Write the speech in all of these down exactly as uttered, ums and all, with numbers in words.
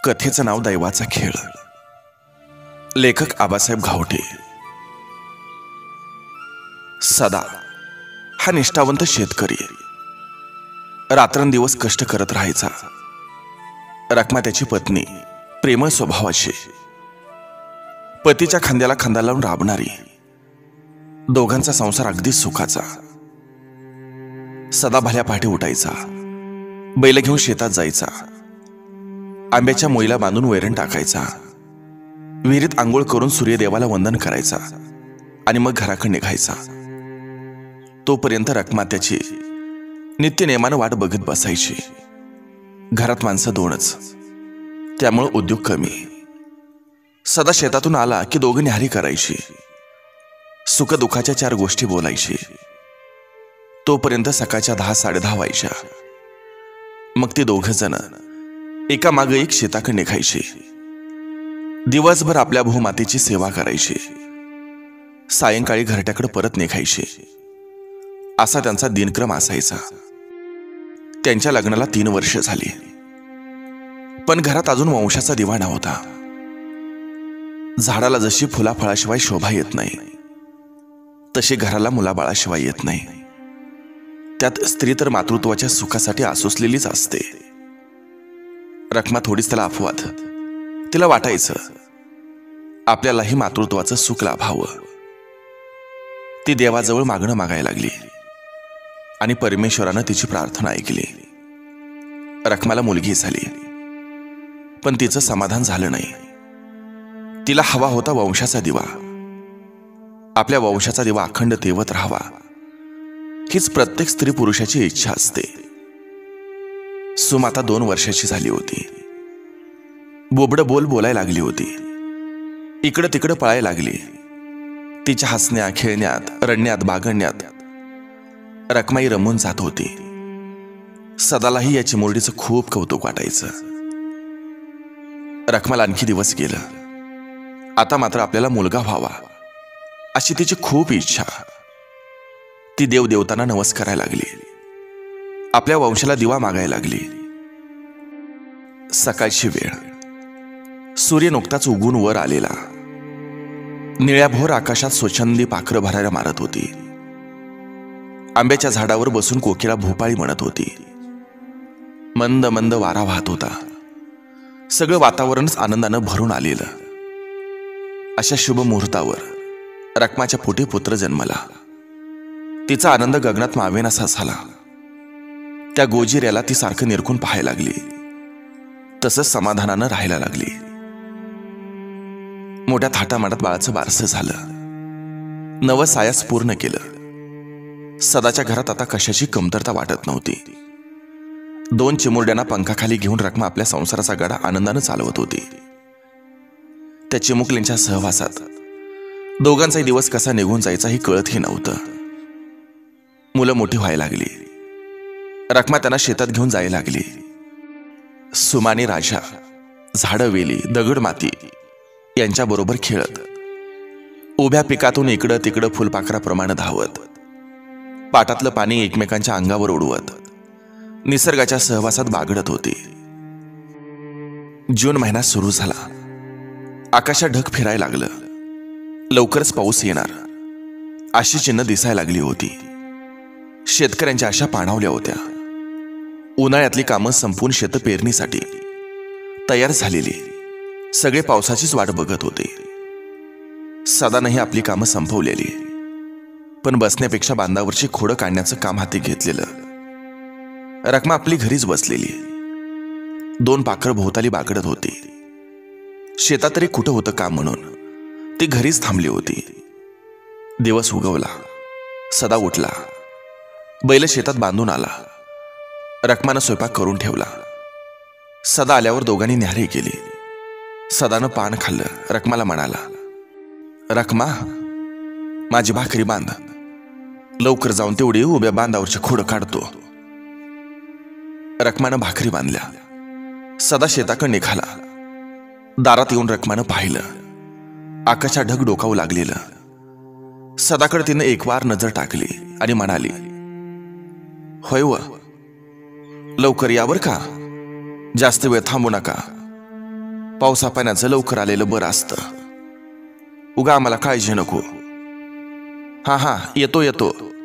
कथेचं नाव दैवाचा खेळ. लेखक आबासाहेब घावटे. सदा हा निष्ठावंत शेतकरी रात्रंदिवस कष्ट करत राहायचा. रखमा त्याची पत्नी प्रेमळ स्वभावाची, पतीच्या खांद्याला खांदा लावून राबणारी. दोघांचा संसार अगदी सुखाचा. सदा भल्या पहाटे उठायचा, बैल घेऊन शेतात जायचा, आंब्याच्या मोईला बांधून वैरण टाकायचा, विहिरीत आंघोळ करून सूर्यदेवाला वंदन करायचा आणि मग घराकडे निघायचा. तोपर्यंत रखमा त्याची नित्य नेमानं वाट बघत बसायची. घरात माणसं दोनच, त्यामुळे उद्योग कमी. सदा शेतातून आला की दोघं न्याहारी करायची, सुख दुःखाच्या चार गोष्टी बोलायची. तोपर्यंत सकाळच्या दहा साडे दहा व्हायच्या. मग ती दोघं जण एका मागे एक शेताकडे निघायची. दिवसभर आपल्या भूमातेची सेवा करायची, सायंकाळी घरट्याकडे परत निघायची. असा त्यांचा दिनक्रम असायचा. त्यांच्या लग्नाला तीन वर्ष झाली, पण घरात अजून वंशाचा दिवा नव्हता. झाडाला जशी फुलाफळाशिवाय शोभा येत नाही, तशी घराला मुलाबाळाशिवाय येत नाही. त्यात स्त्री तर मातृत्वाच्या सुखासाठी आसुसलेलीच असते. रखमा थोडीच त्याला अपवाद. तिला वाटायचं आपल्यालाही मातृत्वाचं सुख लाभावं. ती देवाजवळ मागणं मागायला लागली आणि परमेश्वरानं तिची प्रार्थना ऐकली. रखमाला मुलगी झाली, पण तिचं समाधान झालं नाही. तिला हवा होता वंशाचा दिवा. आपल्या वंशाचा दिवा अखंड तेवत राहावा, हीच प्रत्येक स्त्री पुरुषाची इच्छा असते. सुमाता दोन वर्षाची झाली होती. बोबडं बोल बोलायला लागली होती. इकडं तिकडं पळायला लागली. तिच्या हसण्या खेळण्यात रडण्यात बागडण्यात रखमाई रमून जात होती. सदालाही या चिमुरडीचं खूप कौतुक वाटायचं. रखमाला आणखी दिवस गेलं. आता मात्र आपल्याला मुलगा व्हावा अशी तिची खूप इच्छा. ती देवदेवतांना नमस्कारायला लागली, आपल्या वंशाला दिवा मागायला लागली. सकाळची वेळ. सूर्य नुकताच उगून वर आलेला. निळ्याभोर आकाशात स्वच्छंदी पाखरं भरायला मारत होती. आंब्याच्या झाडावर बसून कोकिळा भोपाळी म्हणत होती. मंद मंद वारा वाहत होता. सगळं वातावरणच आनंदानं भरून आलेलं. अशा शुभ मुहूर्तावर रखमाच्या पोटी पुत्र जन्मला. तिचा आनंद गगनात मावेनासा झाला. त्या गोजिऱ्याला ती सारखं निरखून पाहायला लागली, तसंच समाधानानं राहायला लागली. मोठ्या थाटामाटात बाळाचं बारसं झालं. नवं सायास पूर्ण केलं. सदाच्या घरात आता कशाची कमतरता वाटत नव्हती. दोन चिमुरड्यांना पंखाखाली घेऊन रखमा आपल्या संसाराचा गाडा आनंदानं चालवत होती. त्या चिमुकलींच्या सहवासात दोघांचाही दिवस कसा निघून जायचा हे कळतही नव्हतं. मुलं मोठी व्हायला लागली. रखमा त्यांना शेतात घेऊन जायला लागली. सुमानी राजा झाडं वेली दगड माती यांच्याबरोबर खेळत, उभ्या पिकातून इकडं तिकडं फुलपाखराप्रमाणे धावत, पाटातलं पाणी एकमेकांच्या अंगावर उडवत निसर्गाच्या सहवासात बागडत होती. जून महिना सुरू झाला. आकाशात ढग फिरायला लागलं. लवकरच पाऊस येणार अशी चिन्ह दिसायला लागली होती. शेतकऱ्यांच्या आशा पाणावल्या होत्या. उन्हाळ्यातली कामं संपून शेत पेरणीसाठी तयार झालेली. सगळे पावसाचीच वाट बघत होते. सदानंही आपली कामं संपवलेली, पण बसण्यापेक्षा बांधावरची खोडं काढण्याचं काम हाती घेतलेलं. रखमा आपली घरीच बसलेली. दोन पाखरं भोवताली बागडत होती. शेतात तरी कुठं होतं काम म्हणून ती घरीच थांबली होती. दिवस उगवला. सदा उठला. बैल शेतात बांधून आला. रखमानं स्वयंपाक करून ठेवला. सदा आल्यावर दोघांनी न्याहारी केली. सदानं पान खाल्लं. रखमाला म्हणाला, रखमा माझी भाकरी बांध. लवकर जाऊन तेवढी उभ्या बांधावरची खोडं काढतो. रखमानं भाकरी बांधल्या. सदा शेताकडे निघाला. दारात येऊन रखमानं पाहिलं. आकाशात ढग डोकावू लागलेलं. सदाकडे तिनं एक वार नजर टाकली आणि म्हणाली, होय व लवकर यावर का, जास्त वेळ थांबू नका. पावसा पाण्याचं लवकर आलेलं बरं असतं. उगा आम्हाला काळजी नको. हा हा येतो येतो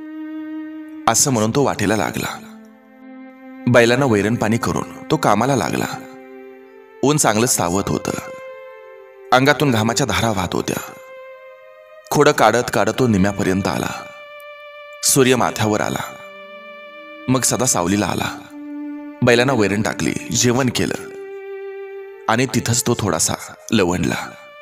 असं म्हणून तो वाटेला लागला. बैलांना वैरण पाणी करून तो कामाला लागला. ऊन चांगलंच तावत होतं. अंगातून घामाच्या धारा वाहत होत्या. खोडं काढत काढत तो निम्यापर्यंत आला. सूर्य माथ्यावर आला. मग सदा सावलीला आला. बैलांना वैरण टाकली, जेवण केलं आणि तिथंच तो थोडासा लवंडला.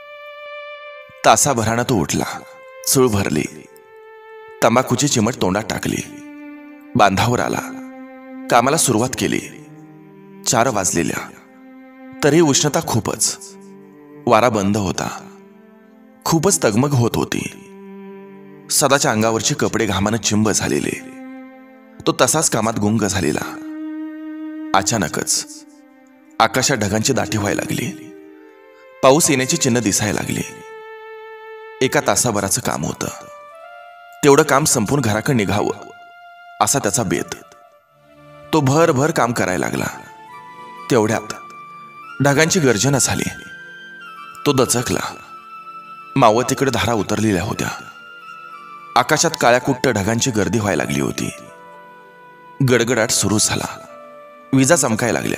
तासाभरानं तो उठला. चूळ भरली. तंबाखूची चिमट तोंडात टाकली. बांधावर आला. कामाला सुरुवात केली. चार वाजलेल्या. तरी उष्णता खूपच. वारा बंद होता. खूपच तगमग होत होती. सदाच्या अंगावरचे कपडे घामानं चिंब झालेले. तो तसाच कामात गुंग झालेला. अचानकच आकाशात ढगांची दाटी व्हायला लागली. पाऊस येण्याची चिन्ह दिसायला लागली. एका तासाभराचं काम होतं. तेवढं काम संपून घराकडे निघावं असा त्याचा बेत. तो भरभर काम करायला लागला. तेवढ्यात ढगांची गर्जना झाली. तो दचकला. मावळतीकडे धारा उतरलेल्या होत्या. आकाशात काळ्या कुट्ट ढगांची गर्दी व्हायला लागली होती. गडगडाट सुरू झाला. विजा चमकायला लागल्या.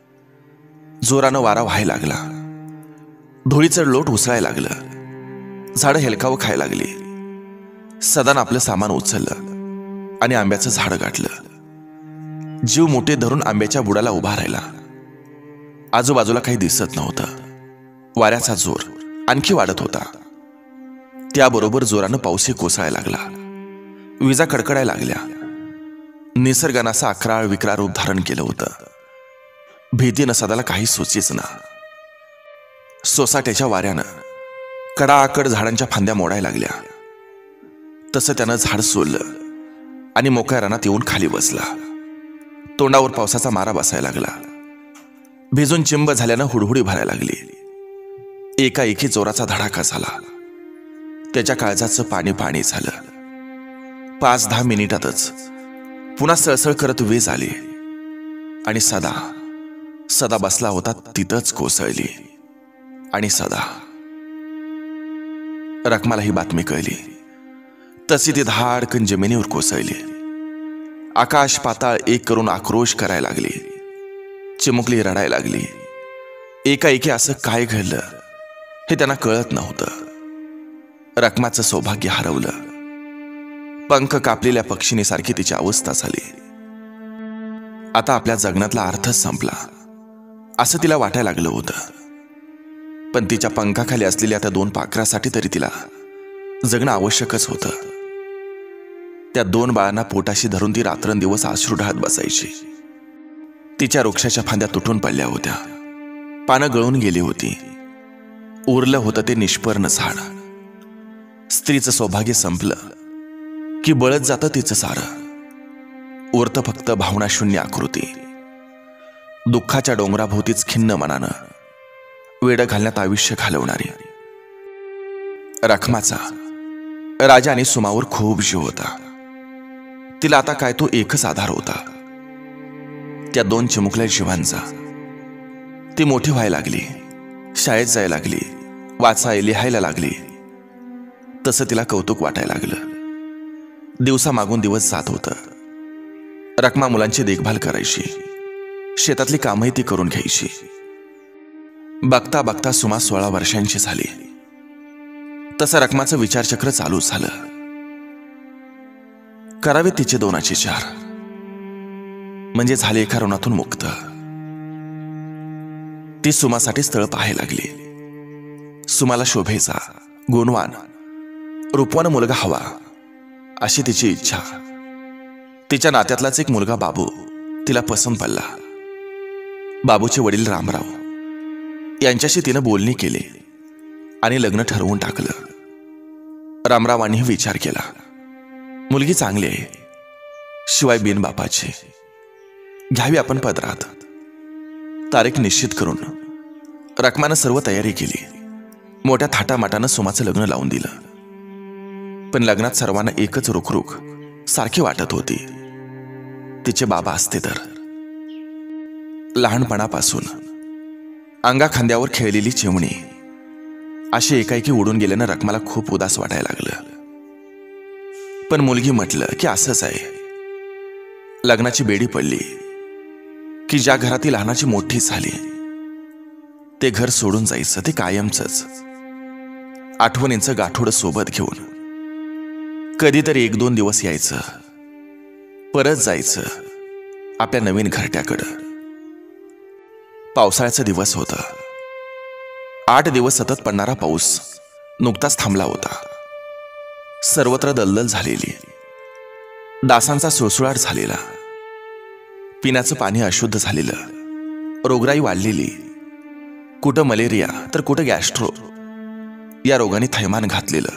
जोरानं वारा व्हायला लागला. धुळीचं लोट उसळायला लागलं. झाडं हेलकावं खायला लागली. सदान आपलं सामान उचललं आणि आंब्याचं झाड गाठलं. जीव मोठे धरून आंब्याच्या बुडाला उभा राहिला. आजूबाजूला काही दिसत नव्हतं. वाऱ्याचा जोर आणखी वाढत होता. त्याबरोबर जोरानं पाऊसही कोसळायला लागला. विजा कडकडायला लागल्या. निसर्गानं असं अकराळ विक्राळ रूप धारण केलं होतं. भीतीनं सदाला काही सुचीच ना. सोसाट्याच्या वाऱ्यानं कडाकड झाडांच्या फांद्या मोडायला लागल्या. तसं त्यानं झाड सोललं आणि मोकळ्या रानात येऊन खाली बसला. तोंडावर पावसाचा मारा बसायला लागला. भिजून चिंब झाल्यानं हुडहुडी भरायला लागली. एकाएकी जोराचा धडाका झाला. त्याच्या काळजाचं पाणी पाणी झालं. पाच दहा मिनिटातच पुन्हा सळसळ करत वीज आली आणि सदा सदा बसला होता तिथंच कोसळली. आणि सदा. रखमाला ही बातमी कळली. तशी ती धाडकन जमिनीवर कोसळली. आकाश पाताळ एक करून आक्रोश करायला लागली. चिमुकली रडायला लागली. एकाएकी असं काय घडलं हे त्यांना कळत नव्हतं. रखमाचं सौभाग्य हरवलं. पंख कापलेल्या पक्षिणीसारखी तिची अवस्था झाली. आता आपल्या जगण्यातला अर्थच संपला असं तिला वाटायला लागलं होतं. पण तिच्या पंखाखाली असलेल्या त्या दोन पाखरासाठी तरी तिला जगणं आवश्यकच होतं. त्या दोन बाळांना पोटाशी धरून ती रात्रंदिवस अश्रू ढाळत बसायची. तिच्या वृक्षाच्या फांद्या तुटून पडल्या होत्या. पानं गळून गेली होती. उरलं होतं ते निष्पर्ण झाड. स्त्रीचं सौभाग्य संपलं की बळत जातं तिचं सारं. उरतं फक्त भावनाशून्य आकृती. दुःखाच्या डोंगराभोवतीच खिन्न मनानं वेडं घालण्यात आयुष्य घालवणारी. रखमाचा राजा आणि सुमावर खूप जीव होता. तिला आता काय तो एकच आधार होता. त्या दोन चिमुकल्या जीवांचा. ती मोठी व्हायला लागली. शाळेत जायला लागली. वाचाय लिहायला लागली. तसं तिला कौतुक वाटायला लागलं. दिवसा मागून दिवस जात होतं. रखमा मुलांची देखभाल करायची. शेतातली कामही ती करून घ्यायची. बघता बघता सुमा सोळा वर्षांची झाली. तसं रखमाचं विचारचक्र चालू झालं. करावे तिचे दोनाचे चार म्हणजे झाले एका ऋणातून मुक्त. ती सुमासाठी स्थळ पाहायला लागली. सुमाला शोभेचा, गुणवान, रूपवान मुलगा हवा अशी तिची इच्छा. तिच्या नात्यातलाच एक मुलगा बाबू तिला पसंत पडला. बाबूचे वडील रामराव यांच्याशी तिनं बोलणी केली आणि लग्न ठरवून टाकलं. रामरावांनी विचार केला. मुलगी चांगली आहे, शिवाय बिनबापाची. घ्यावी आपण पदरात. तारीख निश्चित करून रखमानं सर्व तयारी केली. मोठ्या थाटामाटानं सुमाचं लग्न लावून दिलं. पण लग्नात सर्वांना एकच रुखरुख सारखी वाटत होती. तिचे बाबा असते तर. लहानपणापासून अंगा खांद्यावर खेळलेली चिमणी अशी एकाएकी उडून गेल्यानं रखमाला खूप उदास वाटायला लागलं. पण मुलगी म्हटलं की असंच आहे. लग्नाची बेडी पडली की ज्या घरातील लहानाची मोठी झाली ते घर सोडून जायचं, ते कायमचंच. आठवणींचं गाठोडं सोबत घेऊन कधीतरी एक दोन दिवस यायचं, परत जायचं आपल्या नवीन घरट्याकडं. पावसाळ्याचा दिवस होता. आठ दिवस सतत पडणारा पाऊस नुकताच थांबला होता. सर्वत्र दलदल झालेली, डासांचा सुळसुळाट झालेला, पिण्याचं पाणी अशुद्ध झालेलं, रोगराई वाढलेली. कुठं मलेरिया तर कुठं गॅस्ट्रो या रोगाने थैमान घातलेलं.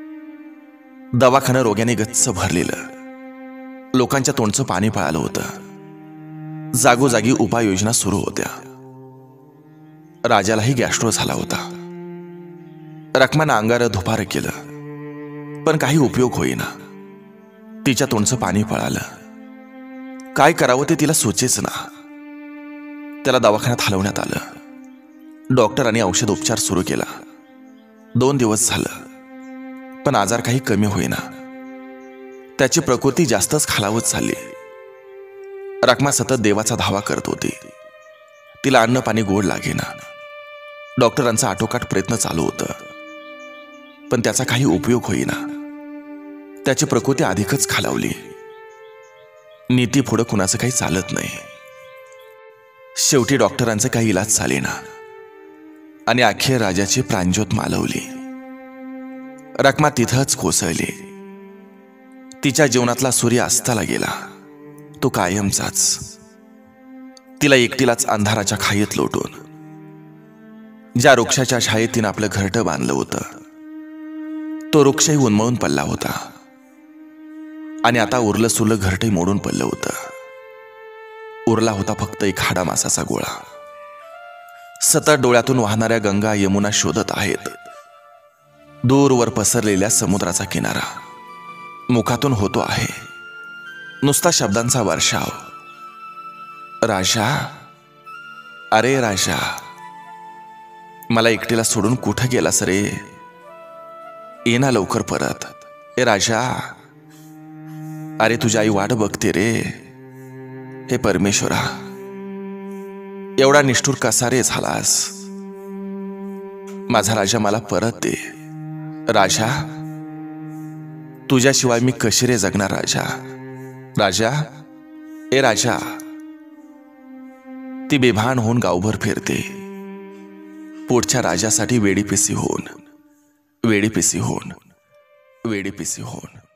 दवाखानं रोग्याने गच्च भरलेलं. लोकांच्या तोंडचं पाणी पळालं होतं. जागोजागी उपाययोजना सुरू होत्या. राजालाही गॅस्ट्रो झाला होता. रखमानं अंगार धुपार केलं, पण काही उपयोग होईना. तिच्या तोंडचं पाणी पळालं. काय करावं ते तिला सुचेच ना. त्याला दवाखान्यात हलवण्यात आलं. डॉक्टरांनी औषध उपचार सुरू केला. दोन दिवस झालं, पण आजार काही कमी होईना. त्याची प्रकृती जास्तच खालावत चालली. रखमा सतत देवाचा धावा करत होती. तिला अन्न पाणी गोड लागेना. डॉक्टरांचा आटोकाट प्रयत्न चालू होतं, पण त्याचा काही उपयोग होईना. त्याची प्रकृती अधिकच खालावली. नीती पुढं कुणाचं काही चालत नाही. शेवटी डॉक्टरांचं काही इलाज चालेना आणि अखेर राजाची प्राणज्योत मालवली. रखमा तिथंच कोसळली. तिच्या जीवनातला सूर्य अस्ताला गेला, तो कायमचाच. तिला एकटीलाच अंधाराच्या खाईत लोटून ज्या वृक्षाच्या छायेत तिनं आपलं घरटं बांधलं होतं तो वृक्षही उन्मळून पडला होता आणि आता उरलं सुरलं घरटही मोडून पडलं होतं. उरला होता फक्त एक हाडामासाचा गोळा. सतत डोळ्यातून वाहणाऱ्या गंगा यमुना शोधत आहेत दूरवर पसरलेल्या समुद्राचा किनारा. मुखातून होतो आहे नुसता शब्दांचा वर्षाव. राजा, अरे राजा, मला एकटीला सोडून कुठं गेलास रे? ये ना लवकर परत. ए राजा, अरे तुझी आई वाट बघते रे. हे परमेश्वरा, एवढा निष्ठुर कसा रे झालास? माझा राजा मला परत दे. राजा, तुझ्याशिवाय मी कशी रे जगणार राजा? राजा, ए राजा. ती बेभान होऊन गावभर फिरते, पुढच्या राजासाठी वेडीपिसी होऊन वेडीपिसी होऊन वेडीपिसी होऊन